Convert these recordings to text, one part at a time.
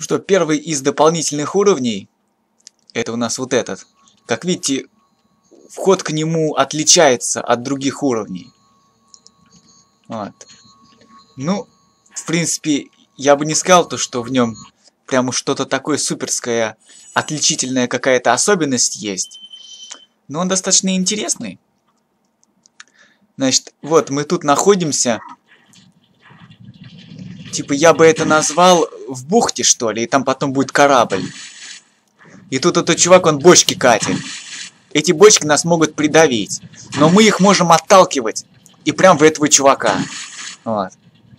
Что, первый из дополнительных уровней, это у нас вот этот. Как видите, вход к нему отличается от других уровней. Вот. Ну, в принципе, я бы не сказал то, что в нем прямо что-то такое суперское, отличительная какая-то особенность есть. Но он достаточно интересный. Значит, вот мы тут находимся. Типа я бы это назвал в бухте, что ли, и там потом будет корабль. И тут этот чувак, он бочки катит. Эти бочки нас могут придавить. Но мы их можем отталкивать. И прям в этого чувака. Вот.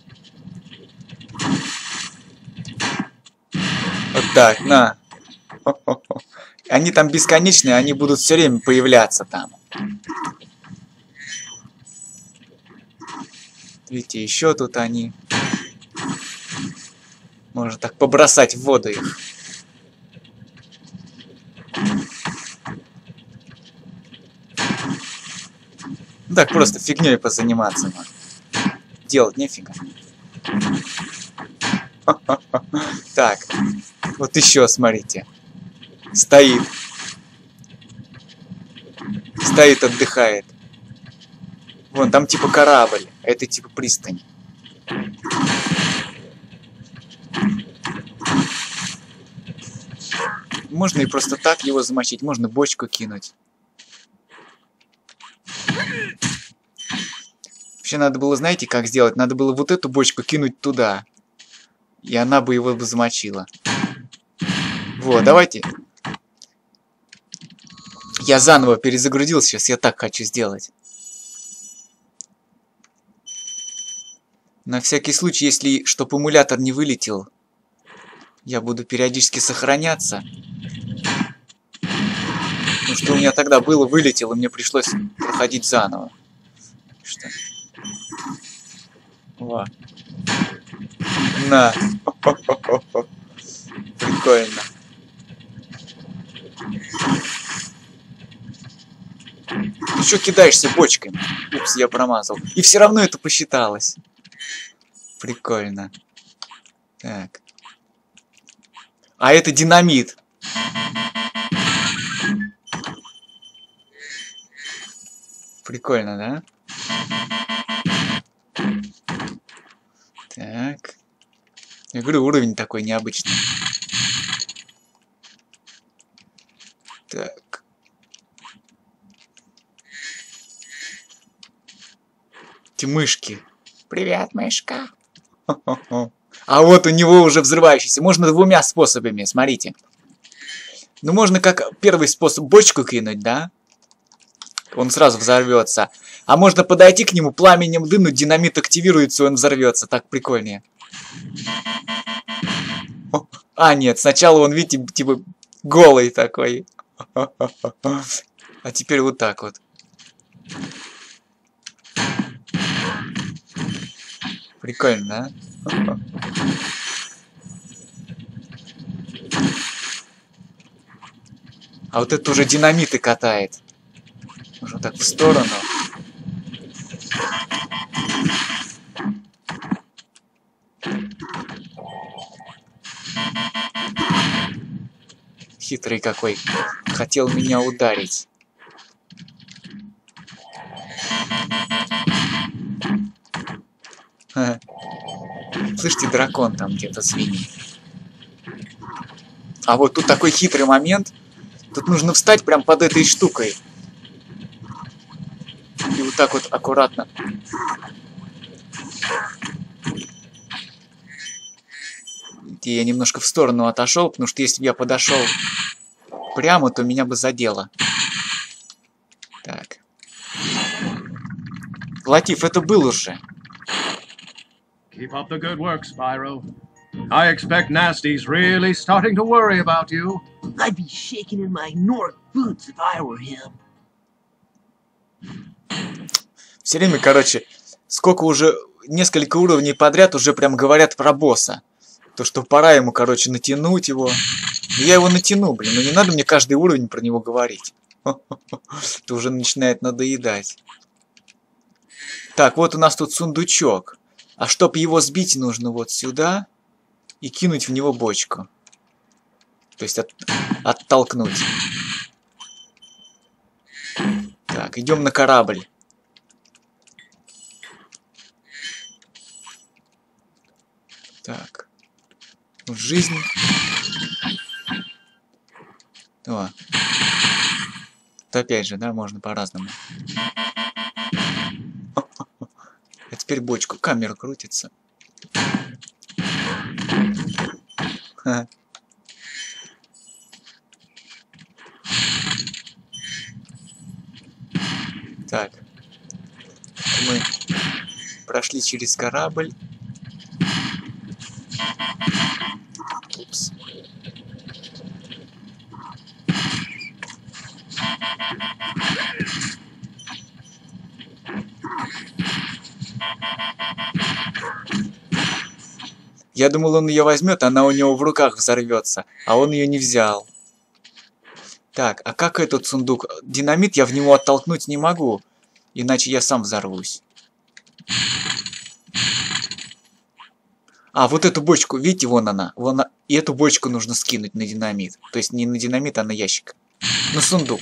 Вот так, на. Они там бесконечные, они будут все время появляться там. Видите, еще тут они. Можно так побросать в воду их. Ну, так просто фигней позаниматься можно. Делать нефига. Так, вот еще смотрите. Стоит. Стоит, отдыхает. Вон, там типа корабль. А это типа пристань. Можно и просто так его замочить. Можно бочку кинуть. Вообще надо было, знаете, как сделать? Надо было вот эту бочку кинуть туда. И она бы его замочила. Вот, давайте. Я заново перезагрузил сейчас. Я так хочу сделать. На всякий случай, если чтоб эмулятор не вылетел, я буду периодически сохраняться. Потому что у меня тогда было, вылетел, и мне пришлось проходить заново. Что? Во. На. Прикольно. Ты что кидаешься бочками? Упс, я промазал. И все равно это посчиталось. Прикольно. Так. А это динамит. Прикольно, да? Так. Я говорю, уровень такой необычный. Так. Эти мышки. Привет, мышка. А вот у него уже взрывающийся. Можно двумя способами, смотрите. Ну, можно как первый способ бочку кинуть, да? Он сразу взорвется. А можно подойти к нему, пламенем дынуть, динамит активируется, и он взорвется. Так прикольнее. А, нет, сначала он, видите, типа голый такой. А теперь вот так вот. Прикольно, да? А вот это уже динамиты катает. Можно так в сторону. Хитрый какой. Хотел меня ударить. Слышите, дракон там где-то свиньи. А вот тут такой хитрый момент. Тут нужно встать прям под этой штукой. И вот так вот аккуратно. И я немножко в сторону отошел, потому что если бы я подошел прямо, то меня бы задело. Так. Латиф, это был уже. Keep up the good work, Spyro. I expect Nasty's really starting to worry about you. I'd be shaking in my North boots if I were him. Все время, короче, сколько уже, несколько уровней подряд уже прям говорят про босса. То, что пора ему, короче, натянуть его. И я его натяну, блин, но не надо мне каждый уровень про него говорить. Это уже начинает надоедать. Так, вот у нас тут сундучок. А чтоб его сбить, нужно вот сюда и кинуть в него бочку. То есть оттолкнуть. Так, идем на корабль. Так. В жизнь. О. То опять же, да, можно по-разному. А теперь бочку. Камера крутится. Ха. Так. Мы прошли через корабль. Упс. Я думал, он ее возьмет, она у него в руках взорвется, а он ее не взял. Так, а как этот сундук? Динамит я в него оттолкнуть не могу, иначе я сам взорвусь. А, вот эту бочку, видите, вон она. И эту бочку нужно скинуть на динамит. То есть не на динамит, а на ящик. На сундук.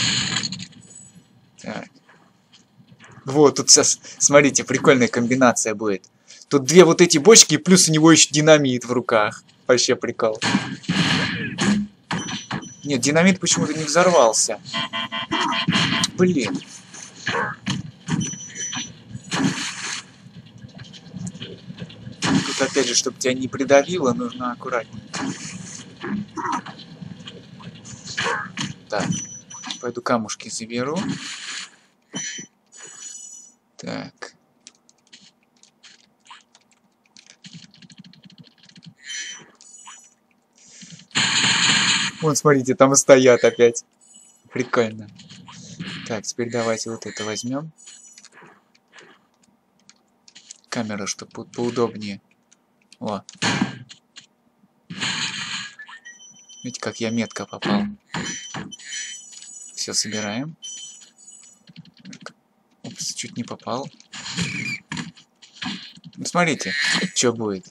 Так. Вот, тут сейчас, смотрите, прикольная комбинация будет. Тут две вот эти бочки, и плюс у него еще динамит в руках. Вообще прикол. Нет, динамит почему-то не взорвался. Блин. Тут опять же, чтобы тебя не придавило, нужно аккуратненько. Так. Пойду камушки заберу. Так. Вон, смотрите, там и стоят опять. Прикольно. Так, теперь давайте вот это возьмем. Камера, чтобы поудобнее. О. Видите, как я метко попал. Все, собираем. Упс, чуть не попал. Ну, смотрите, что будет.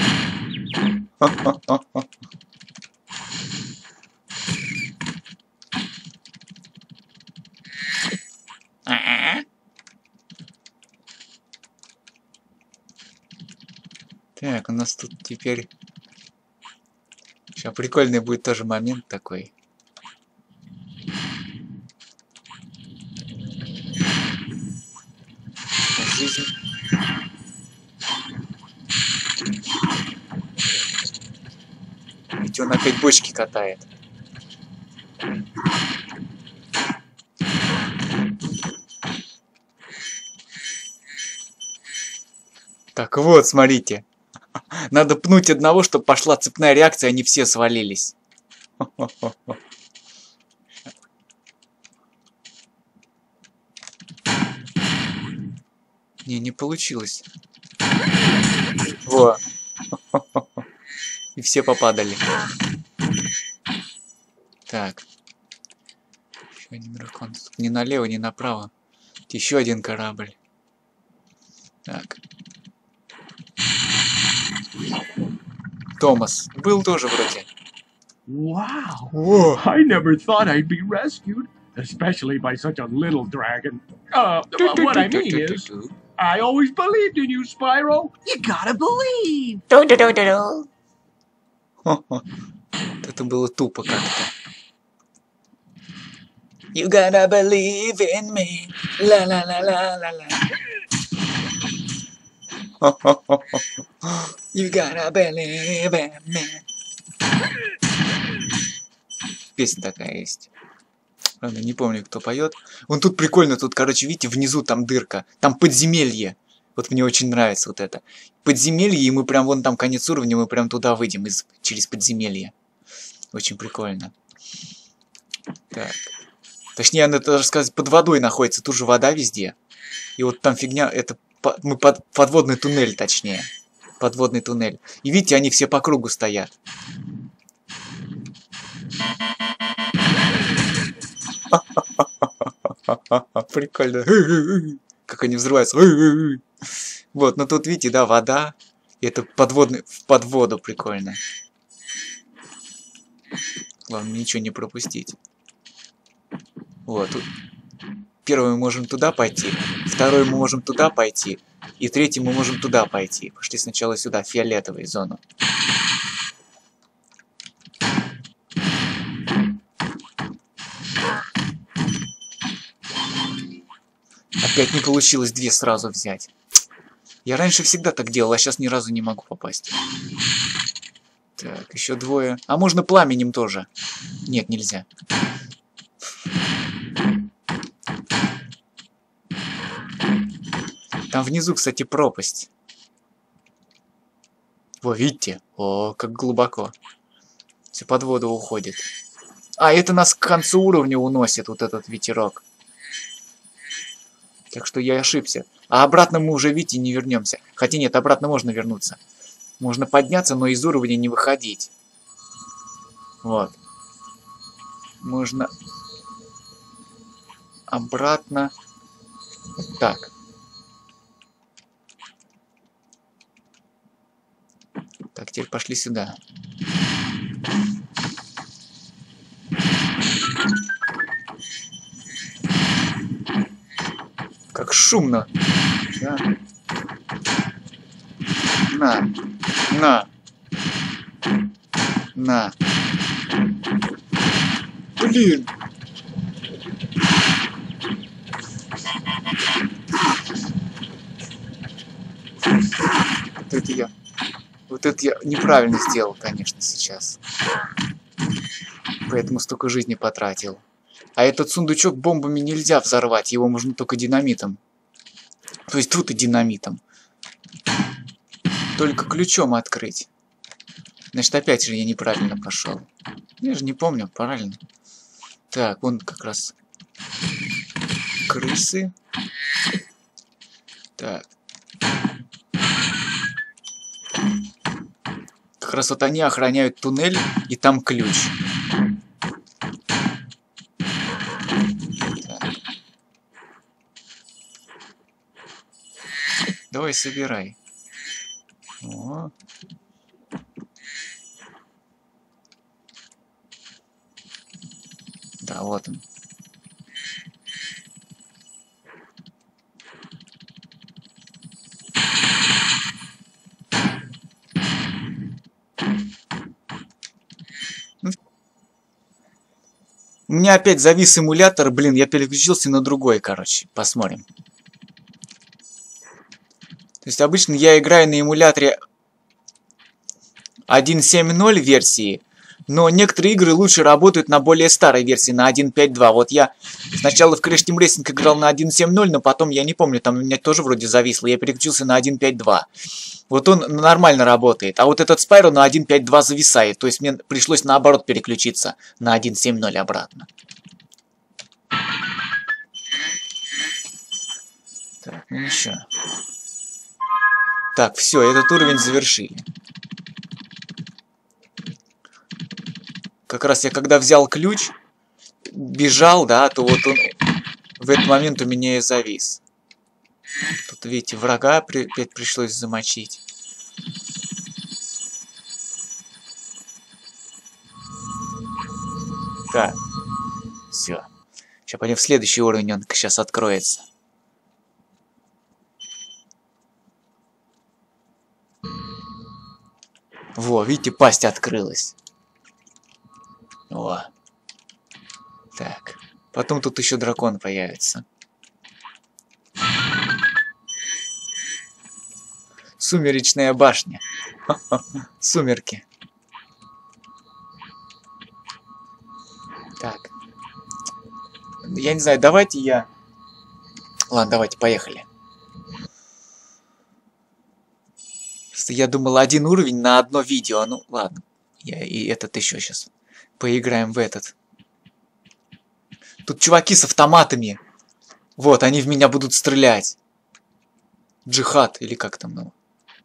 Так, у нас тут теперь... Сейчас прикольный будет тоже момент такой. Жизнь. Ведь он опять бочки катает. Так вот, смотрите. Надо пнуть одного, чтобы пошла цепная реакция, они все свалились. Не получилось. Во. И все попадали. Так. Еще один дракон. Тут ни налево, ни направо. Еще один корабль. Так. Томас. Был тоже вроде. Wow. Whoa. I never thought I'd be rescued, especially by such a little dragon. What I mean is, I always believed in you, Spyro. You gotta believe. Это было тупо как-то. You gotta believe in me. La la la la la la. You gotta believe in me. Песня такая есть. Правда, не помню, кто поет. Вон тут прикольно, тут, короче, видите, внизу там дырка. Там подземелье. Вот мне очень нравится вот это. Подземелье, и мы прям, вон там конец уровня, мы прям туда выйдем через подземелье. Очень прикольно. Так. Точнее, надо даже сказать, под водой находится. Тут же вода везде. И вот там фигня, это мы подводный туннель, точнее. Подводный туннель. И видите, они все по кругу стоят. Прикольно. Как они взрываются. Вот, но тут, видите, да, вода. И это под воду прикольно. Главное, ничего не пропустить. Вот. Первый мы можем туда пойти. Второй мы можем туда пойти. И третий мы можем туда пойти. Пошли сначала сюда, в фиолетовую зону. Опять не получилось 2 сразу взять. Я раньше всегда так делал, а сейчас ни разу не могу попасть. Так, еще 2. А можно пламенем тоже? Нет, нельзя. Там внизу, кстати, пропасть. Во, видите? О, как глубоко. Все под воду уходит. А, это нас к концу уровня уносит, вот этот ветерок. Так что я ошибся. А обратно мы уже, видите, не вернемся. Хотя нет, обратно можно вернуться. Можно подняться, но из уровня не выходить. Вот. Можно обратно. Вот так. Так, теперь пошли сюда. Как шумно. Да. На. Блин. Вот это я неправильно сделал, конечно, сейчас. Поэтому столько жизни потратил. А этот сундучок бомбами нельзя взорвать, его можно только динамитом. То есть тут и динамитом. Только ключом открыть. Значит, опять же я неправильно пошел. Я же не помню, правильно. Так, вон как раз крысы. Так. Как раз вот они охраняют туннель, и там ключ. Так. Давай, собирай. О. Да, вот он. У меня опять завис эмулятор, блин, я переключился на другой, короче. Посмотрим. То есть обычно я играю на эмуляторе 1.7.0 версии, но некоторые игры лучше работают на более старой версии, на 1.5.2. Вот я сначала в Crash Team Racing играл на 1.7.0, но потом, я не помню, там у меня тоже вроде зависло, я переключился на 1.5.2. Вот он нормально работает, а вот этот Spyro на 1.5.2 зависает, то есть мне пришлось наоборот переключиться на 1.7.0 обратно. Так, ну еще. Так, все, этот уровень завершили. Как раз я когда взял ключ, бежал, да, то вот он в этот момент у меня и завис. Тут, видите, врага опять пришлось замочить. Так, все. Сейчас пойдем в следующий уровень, он сейчас откроется. Во, видите, пасть открылась. О. Так. Потом тут еще дракон появится. Сумеречная башня. Сумерки. Так. Я не знаю, давайте я... Ладно, давайте, поехали. Просто я думал, один уровень на одно видео. Ну, ладно. Я и этот еще сейчас. Поиграем в этот. Тут чуваки с автоматами. Вот, они в меня будут стрелять. Джихад, или как там, ну.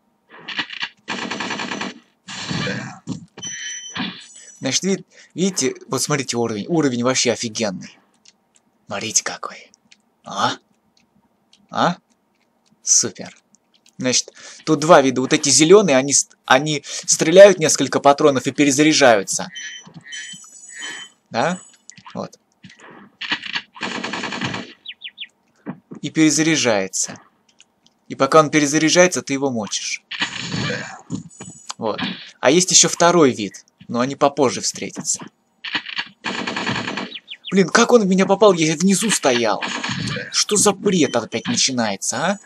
Значит, видите, вот смотрите уровень. Уровень вообще офигенный. Смотрите какой. А? Супер. Значит, тут два вида. Вот эти зеленые, они стреляют несколько патронов и перезаряжаются. Да? Вот. И перезаряжается. И пока он перезаряжается, ты его мочишь. Вот. А есть еще второй вид. Но они попозже встретятся. Блин, как он в меня попал? Я внизу стоял. Что за бред опять начинается, а?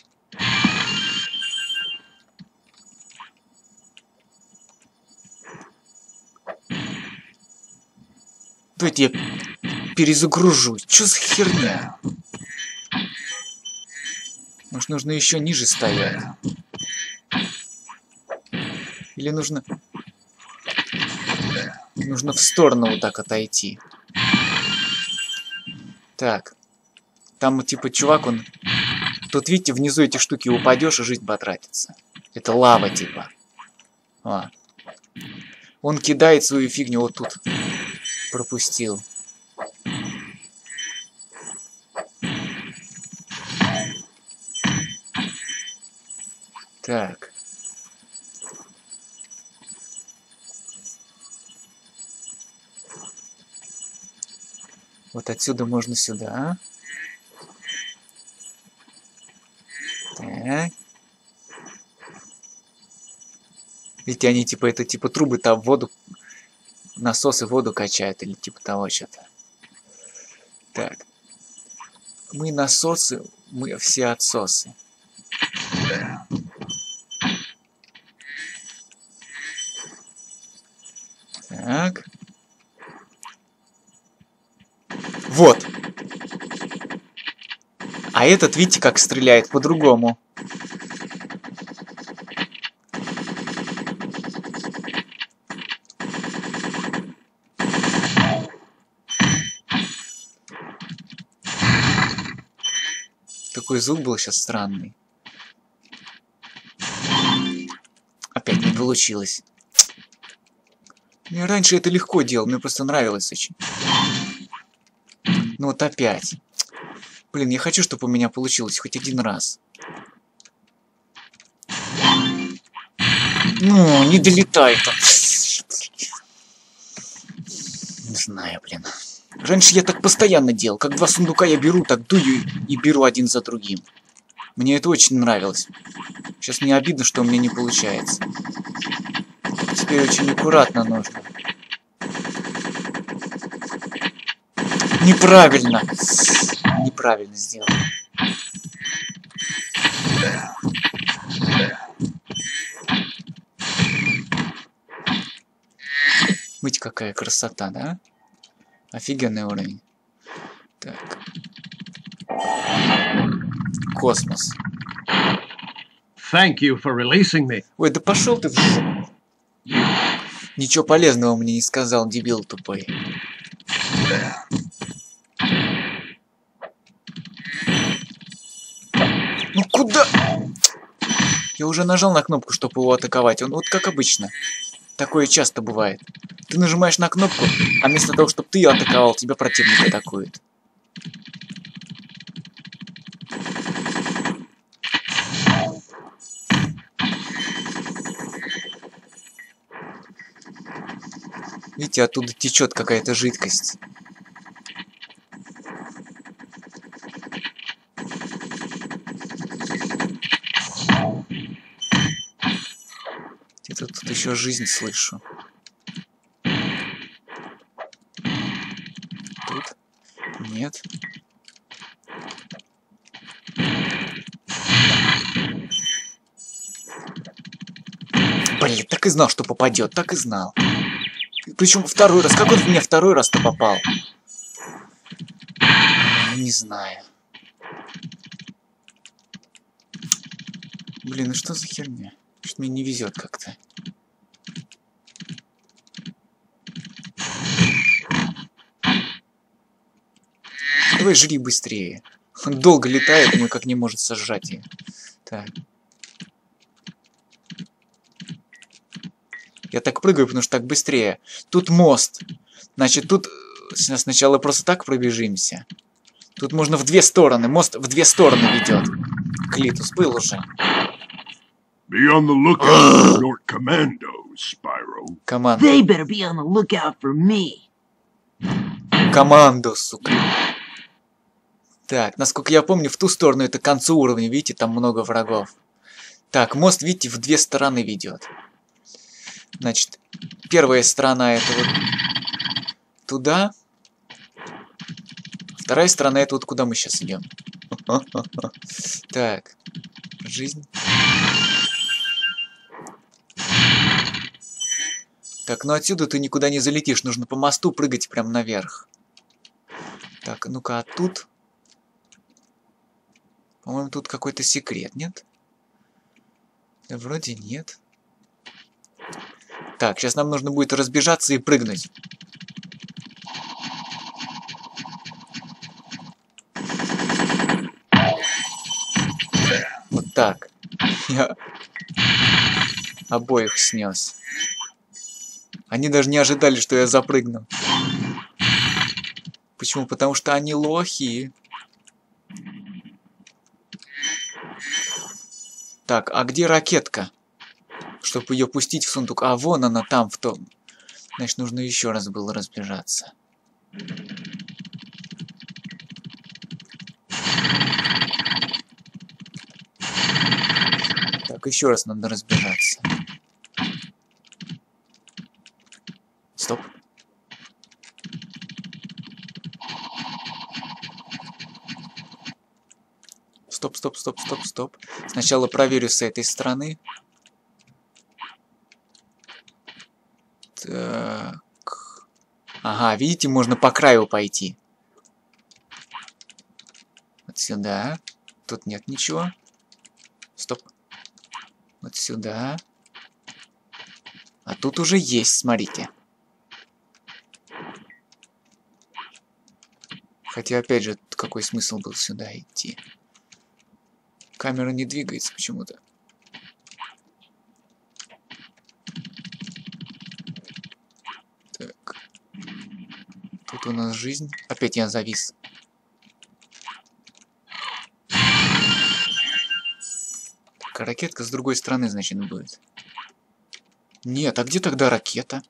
Давайте я перезагружусь. Что за херня? Может, нужно еще ниже стоять? Или нужно... Нужно в сторону вот так отойти. Так. Там, типа, чувак, он... Тут, видите, внизу эти штуки упадешь, и жизнь потратится. Это лава, типа. А. Он кидает свою фигню вот тут. Пропустил. Так. Вот отсюда можно сюда. Так. Видите, они типа, это типа трубы там воду, насосы воду качают или типа того что-то. Так. Мы насосы, мы все отсосы. Так. Вот. А этот, видите, как стреляет по-другому. Такой звук был сейчас странный. Опять не получилось. Мне раньше это легко делал, мне просто нравилось очень. Ну вот опять. Блин, я хочу, чтобы у меня получилось хоть один раз. Ну, не долетает. Не знаю, блин. Раньше я так постоянно делал. Как два сундука я беру, так дую и беру один за другим. Мне это очень нравилось. Сейчас мне обидно, что у меня не получается. Теперь очень аккуратно нужно. Неправильно. Неправильно сделал. Видите, какая красота, да? Офигенный уровень. Так. Космос. Thank you for releasing me. Ой, да пошел ты в жопу. Ничего полезного мне не сказал, дебил тупой. Ну куда? Я уже нажал на кнопку, чтобы его атаковать. Он вот как обычно. Такое часто бывает. Ты нажимаешь на кнопку, а вместо того, чтобы ты ее атаковал, тебя противник атакует. Видите, оттуда течет какая-то жидкость. Где-то тут еще жизнь слышу. Тут? Нет. Блин, так и знал, что попадет, так и знал. Причем второй раз. Как он в меня второй раз-то попал? Не знаю. Блин, ну что за херня? Что мне не везет как-то. Давай жри быстрее. Он долго летает, но никак не может сожрать ее. Так. Я так прыгаю, потому что так быстрее. Тут мост. Значит, тут сначала просто так пробежимся. Тут можно в две стороны. Мост в две стороны ведет. Клитус был уже. Be on the lookout for North Commandos, Spyro. Команда. They better be on the lookout for me. Команду, сука. Так, насколько я помню, в ту сторону это к концу уровня. Видите, там много врагов. Так, мост, видите, в две стороны ведет. Значит, первая сторона это вот туда. Вторая сторона это вот куда мы сейчас идем. Так, жизнь. Так, ну отсюда ты никуда не залетишь. Нужно по мосту прыгать прям наверх. Так, ну-ка, а тут... По-моему, тут какой-то секрет, нет? Да вроде нет. Так, сейчас нам нужно будет разбежаться и прыгнуть. Вот так. Я обоих снес. Они даже не ожидали, что я запрыгну. Почему? Потому что они лохи. Так, а где ракетка? Чтобы ее пустить в сундук. А, вон она там, в том. Значит, нужно еще раз было разбежаться. Так, еще раз надо разбежаться. Стоп. Стоп, стоп, стоп, стоп, стоп. Сначала проверю с этой стороны. Так. Ага, видите, можно по краю пойти. Вот сюда. Тут нет ничего. Стоп. Вот сюда. А тут уже есть, смотрите. Хотя, опять же, какой смысл был сюда идти? Камера не двигается почему-то. Так. Тут у нас жизнь. Опять я завис. Так, а ракетка с другой стороны, значит, будет. Нет, а где тогда ракета?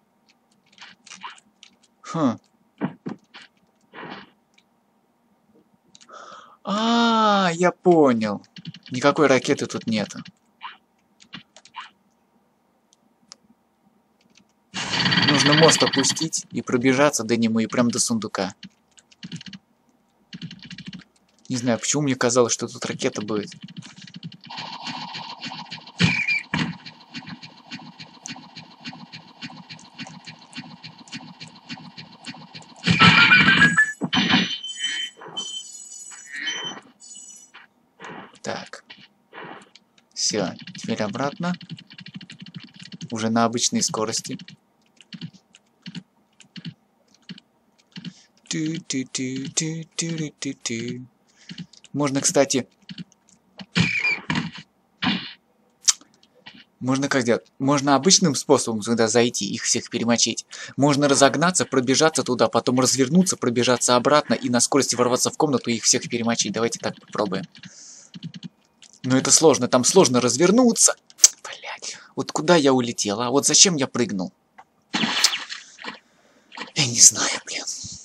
Хм. А, я понял. Никакой ракеты тут нету. Нужно мост опустить и пробежаться до него и прям до сундука. Не знаю, почему мне казалось, что тут ракета будет. Так. Все, теперь обратно. Уже на обычной скорости. Можно, кстати... Можно как делать? Можно обычным способом туда зайти, их всех перемочить. Можно разогнаться, пробежаться туда, потом развернуться, пробежаться обратно и на скорости ворваться в комнату и их всех перемочить. Давайте так попробуем. Но это сложно, там сложно развернуться. Блять, вот куда я улетел, а вот зачем я прыгнул? Я не знаю, блин.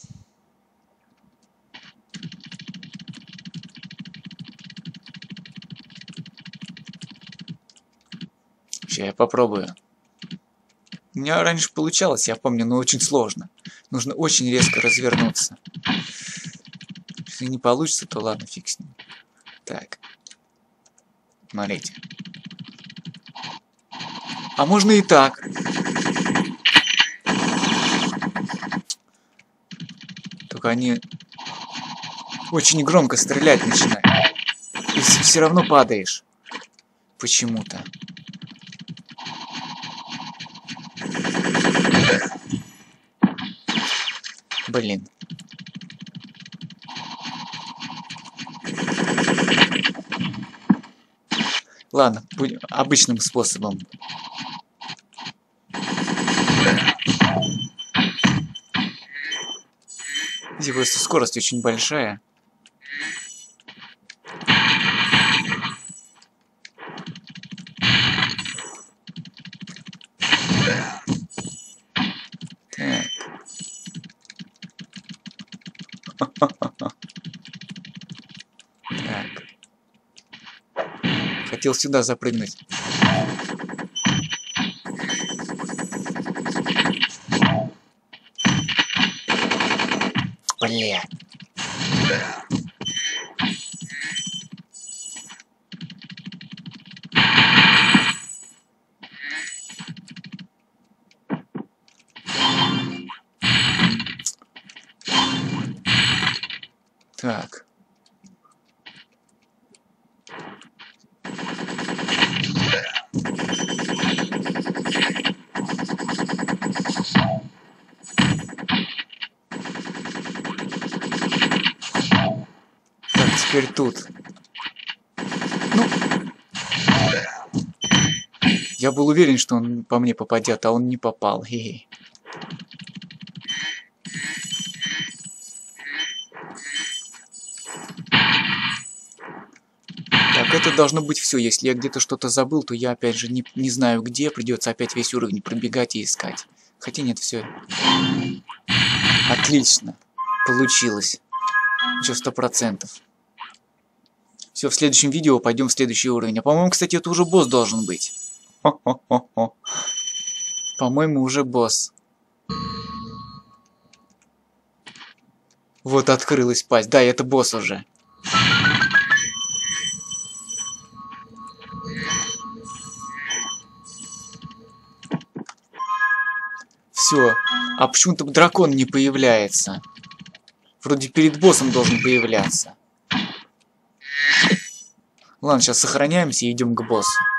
Сейчас я попробую. У меня раньше получалось, я помню, но очень сложно. Нужно очень резко развернуться. Если не получится, то ладно, фиг с ним. Так. Смотрите. А можно и так. Только они очень громко стрелять начинают. И все равно падаешь. Почему-то. Блин. Ладно, будем обычным способом. Здесь просто скорость очень большая. Так. Хотел сюда запрыгнуть. Бля. Так. Так, теперь тут. Ну. Я был уверен, что он по мне попадет, а он не попал. Хе-хе. Так, это должно быть все. Если я где-то что-то забыл, то я опять же не знаю где. Придется опять весь уровень пробегать и искать. Хотя нет, все. Отлично. Получилось. Еще 100%. Все, в следующем видео пойдем в следующий уровень. А по-моему, кстати, это уже босс должен быть. Хо-хо-хо-хо. По-моему, уже босс. Вот открылась пасть. Да, это босс уже. Все. А почему-то дракон не появляется. Вроде перед боссом должен появляться. Ладно, сейчас сохраняемся и идем к боссу.